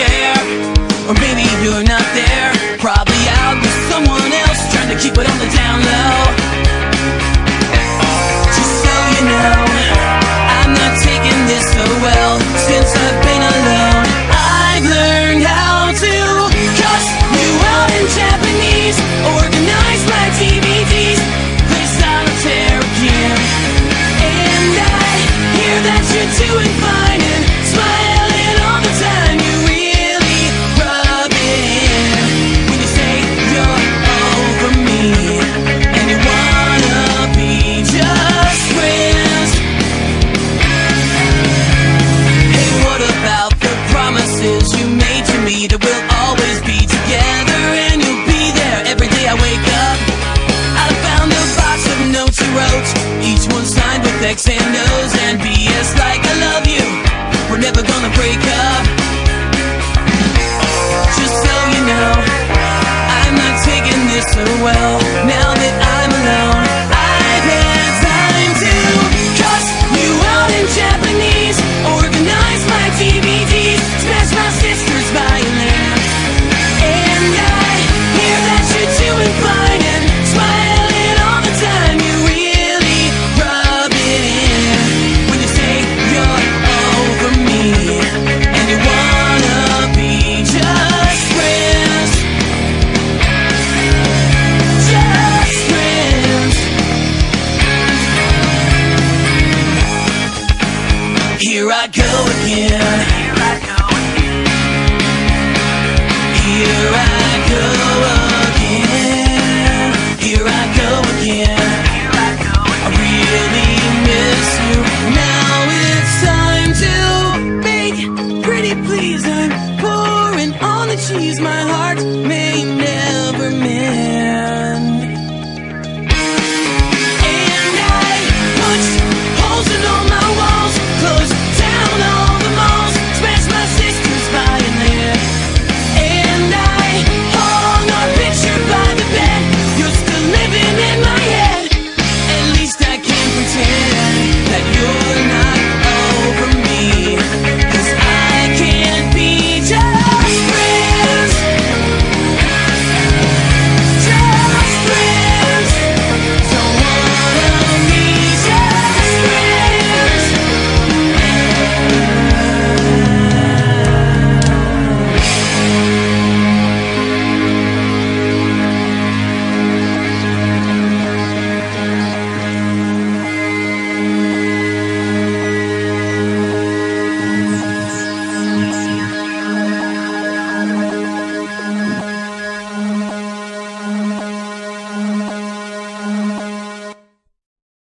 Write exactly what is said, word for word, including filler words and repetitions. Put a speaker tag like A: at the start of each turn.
A: care. Or maybe you're not there, probably out with someone else, trying to keep it on the down low. Just so you know, I'm not taking this so well. Since I've been alone, I've learned how to cuss you out in Japanese, organize my D V Ds, play solitaire again. And I hear that you're doing fine and smiling all the time. You really rub it in when you say you're over me and you wanna be just friends. Hey, what about the promises you made to me that we'll always be together and you'll be there every day I wake up? I found a box of notes you wrote, each one signed with X and O's and B S like I love you, we're never gonna break up. Just so you know, I'm not taking this so well. Now that I'm alone, I've had time to cuss you out in Japanese, organize my D V Ds, smash my sister's violin. And I hear that you're doing fine and smiling all the time. You really rub it in when you say you're over me and you wanna be just friends. Just friends. Here I go again. Here I